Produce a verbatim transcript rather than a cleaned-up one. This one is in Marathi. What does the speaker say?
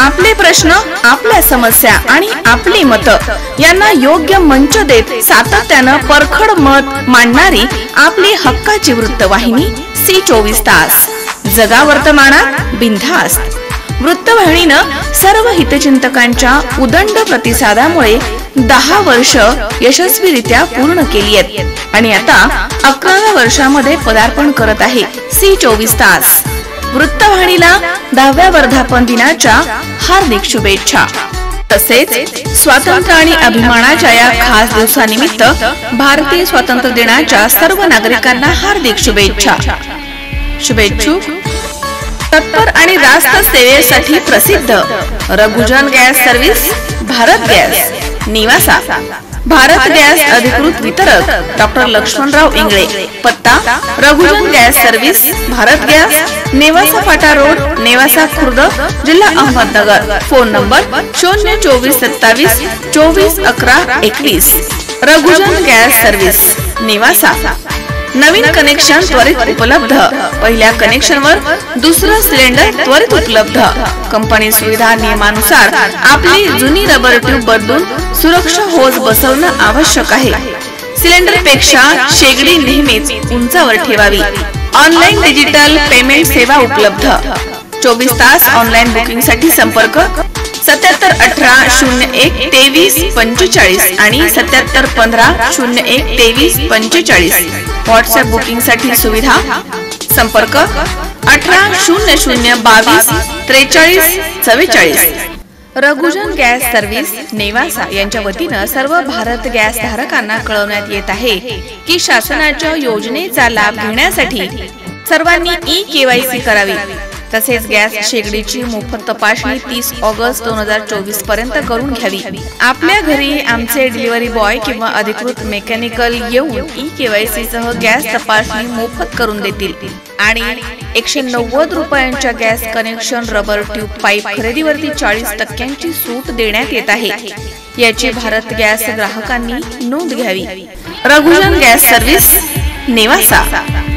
आपले प्रश्न, आपल्या समस्या आणि आपली मतं यांना योग्य मंच देत सातत्यानं परखड मत मांडणारी आपली हक्काची वृत्तवाहिनी सी चोवीस तास. जगा वर्तमानात बिनधास्त. वृत्तवाहिनीनं सर्व हितचिंतकांच्या उदंड प्रतिसादामुळे दहा वर्ष यशस्वीरित्या पूर्ण केली आहेत आणि आता अकराव्या वर्षामध्ये पदार्पण करत आहे सी चोवीस तास. वृत्तवाहिनीला दहाव्या वर्धापन दिनाच्या हार्दिक शुभेच्छा. तसेच स्वातंत्र्य आणि अभिमानाच्या या खास दिवसानिमित्त भारतीय स्वातंत्र्य दिनाच्या सर्व नागरिकांना हार्दिक शुभेच्छा. शुभेच्छुक तत्पर आणि रास्त सेवेसाठी प्रसिद्ध Raghujan gas service, Bharat gas, Nevasa. Bharat gas अधिकृत वितरक डॉक्टर लक्ष्मणराव इंगळे. पत्ता Raghujan gas service, Bharat gas, Nevasa Phata road, Nevasa Khurd, जिल्हा अहमदनगर. फोन नंबर शून्य चोवीस सत्तावीस चोवीस अकरा एकवीस. Raghujan gas service, Nevasa. नवीन कनेक्शन त्वरित उपलब्ध. पहिल्या कनेक्शनवर दुसरं सिलेंडर त्वरित उपलब्ध. कंपनी सुविधा नियमानुसार आपली जुनी रबर ट्यूब बदलून सुरक्षा होज बसवणं आवश्यक आहे. सिलेंडर पेक्षा शेगडी नेहमीच उंचावर ठेवावी. ऑनलाईन डिजिटल पेमेंट सेवा उपलब्ध. चोवीस तास ऑनलाईन बुकिंग साठी संपर्क सत्याहत्तर अठरा शून्य एक तेवीस पंचेचाळीस आणि सत्याहत्तर पंधरा शून्य एक तेवीस पंचेचाळीस. व्हॉट्सअप बुकिंग साठी सुविधा संपर्क अठरा शून्य शून्य बावीस त्रेचाळीस चव्वेचाळीस. रघुजन गॅस सर्व्हिस, नेवासा यांच्या वतीनं सर्व भारत गॅस धारकांना कळवण्यात येत आहे की शासनाच्या योजनेचा लाभ घेण्यासाठी सर्वांनी ई केवायसी करावी. तसेच गॅस शेगडीची मोफत तपासणी तीस ऑगस्ट दोन हजार चोवीस पर्यंत करून घ्यावी. आपल्या घरी आमचे डिलिव्हरी बॉय किंवा अधिकृत मेकॅनिकल येऊन ई केवायसी सह गॅस तपासणी मोफत करून देतील आणि एकशे नव्वद रुपयांच्या gas connection rubber tube pipe खरेदीवरती चाळीस टक्क्यांची सूट देण्यात येत आहे. याची भारत गॅस ग्राहकांनी नोंद घ्यावी. Raghujan gas service, Nevasa.